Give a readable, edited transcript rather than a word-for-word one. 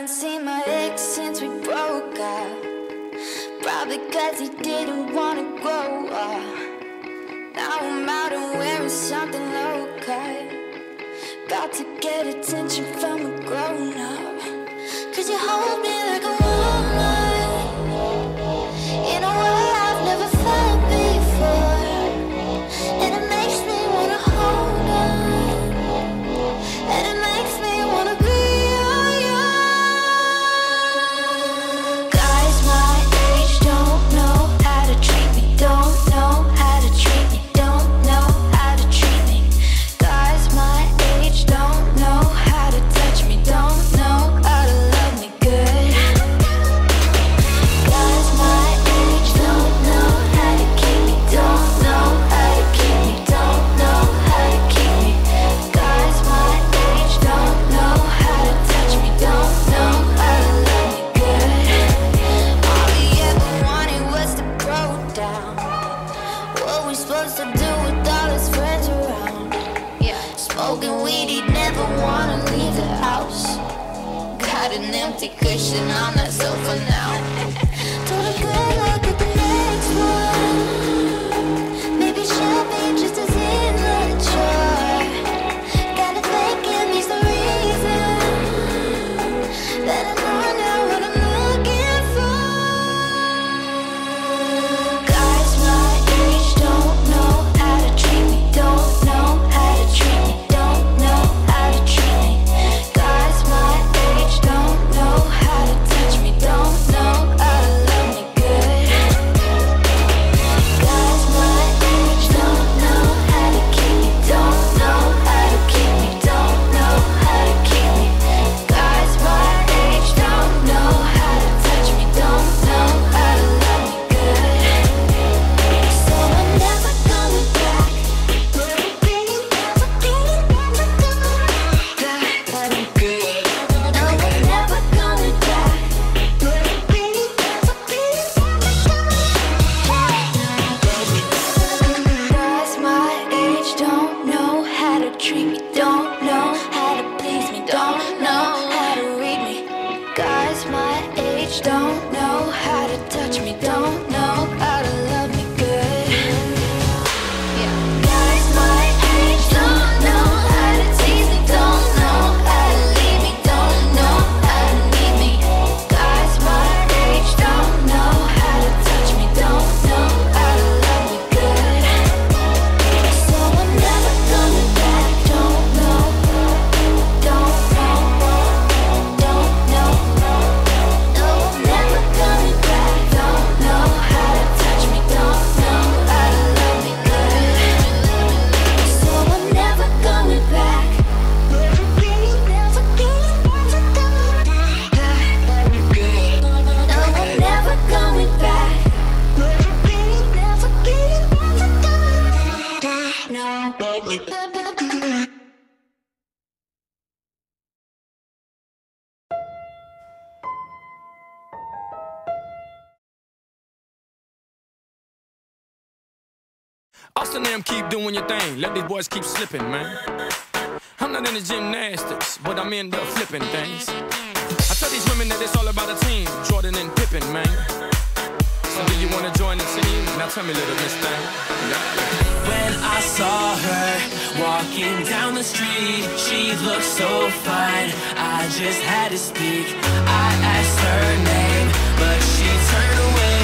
haven't seen my ex since we broke up. Probably cause he didn't wanna grow up. Now I'm out and wearing something low cut. About to get attention from a grown up. Cause you hold me like a woman in a way I've never felt before. And it makes me wanna hold on. And it makes me wanna be on you. Guys my age don't know how to treat me. Don't know how to treat me. Don't know how to treat me. Guys my age don't know how to touch me. Don't know how to love me good. Guys my age don't know how to keep me. Don't know how to keep me. Don't know how to keep me. Guys my age don't know how to touch me. Don't know how to love me good. All we ever wanted was to grow down. What we supposed to do with all his friends around? Smoking weed, he'd never wanna leave the house. Got an empty cushion on that sofa now. Told a good luck at the next one. Maybe she'll be just as immature. Gotta thank him, he's the reason that I know now what I'm looking for. Guys my age don't know how to treat me. Don't know how to treat me. Don't know how to treat me. Guys my age don't know how to touch me. Don't know how to love me good. Guys my age don't know how to keep me. Don't know how to keep me. Don't know how to keep me. Guys my age don't know how to touch me. Don't know how to love me good. So I'm never coming back. Never coming back. No, I'm never coming back. Guys my age don't know how to treat me. Don't know how to please me. Don't know how to read me. Guys my age don't know how to touch me. Don't know how to love me good. Guys my age don't know how to tease me. Don't know how to leave me. Don't know how to need me. Guys my age don't know how to touch me. Don't know how to love me good. So I'm never coming back. Don't know. Don't know. Don't know. No, I'm never coming back. Don't know how to touch me. Don't know how to love me good. So I'm never coming back. Never coming back. No, I'm never coming back. No. Austin them keep doing your thing. Let these boys keep slipping, man. I'm not into gymnastics, but I'm into flipping things. I tell these women that it's all about a team. Jordan and Pippen, man. So do you wanna join the team? Now tell me, little miss thing. When I saw her walking down the street, she looked so fine, I just had to speak. I asked her name, but she turned away.